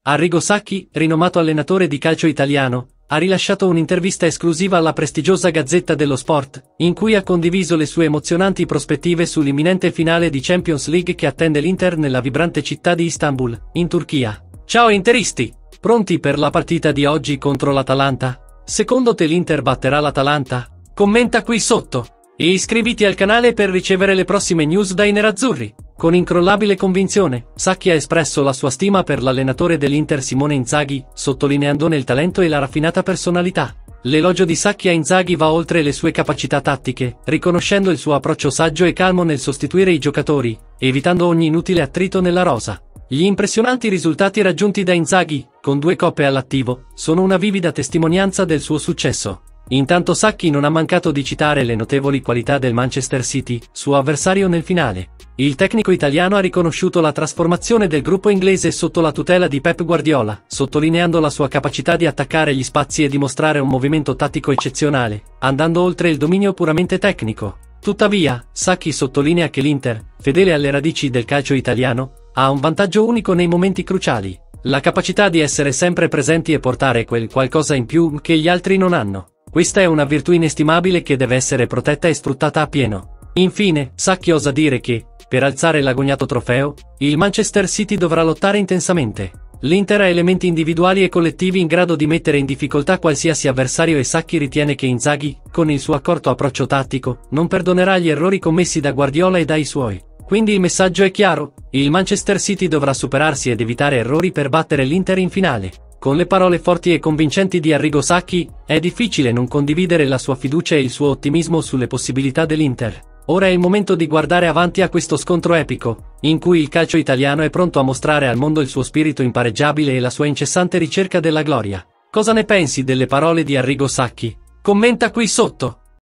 Arrigo Sacchi, rinomato allenatore di calcio italiano, ha rilasciato un'intervista esclusiva alla prestigiosa Gazzetta dello Sport, in cui ha condiviso le sue emozionanti prospettive sull'imminente finale di Champions League che attende l'Inter nella vibrante città di Istanbul, in Turchia. Ciao interisti! Pronti per la partita di oggi contro l'Atalanta? Secondo te l'Inter batterà l'Atalanta? Commenta qui sotto! E iscriviti al canale per ricevere le prossime news dai nerazzurri. Con incrollabile convinzione, Sacchi ha espresso la sua stima per l'allenatore dell'Inter Simone Inzaghi, sottolineandone il talento e la raffinata personalità. L'elogio di Sacchi a Inzaghi va oltre le sue capacità tattiche, riconoscendo il suo approccio saggio e calmo nel sostituire i giocatori, evitando ogni inutile attrito nella rosa. Gli impressionanti risultati raggiunti da Inzaghi, con 2 coppe all'attivo, sono una vivida testimonianza del suo successo. Intanto Sacchi non ha mancato di citare le notevoli qualità del Manchester City, suo avversario nel finale. Il tecnico italiano ha riconosciuto la trasformazione del gruppo inglese sotto la tutela di Pep Guardiola, sottolineando la sua capacità di attaccare gli spazi e dimostrare un movimento tattico eccezionale, andando oltre il dominio puramente tecnico. Tuttavia, Sacchi sottolinea che l'Inter, fedele alle radici del calcio italiano, ha un vantaggio unico nei momenti cruciali: la capacità di essere sempre presenti e portare quel qualcosa in più che gli altri non hanno. Questa è una virtù inestimabile che deve essere protetta e sfruttata appieno. Infine, Sacchi osa dire che, per alzare l'agognato trofeo, il Manchester City dovrà lottare intensamente. L'Inter ha elementi individuali e collettivi in grado di mettere in difficoltà qualsiasi avversario e Sacchi ritiene che Inzaghi, con il suo accorto approccio tattico, non perdonerà gli errori commessi da Guardiola e dai suoi. Quindi il messaggio è chiaro: il Manchester City dovrà superarsi ed evitare errori per battere l'Inter in finale. Con le parole forti e convincenti di Arrigo Sacchi, è difficile non condividere la sua fiducia e il suo ottimismo sulle possibilità dell'Inter. Ora è il momento di guardare avanti a questo scontro epico, in cui il calcio italiano è pronto a mostrare al mondo il suo spirito impareggiabile e la sua incessante ricerca della gloria. Cosa ne pensi delle parole di Arrigo Sacchi? Commenta qui sotto!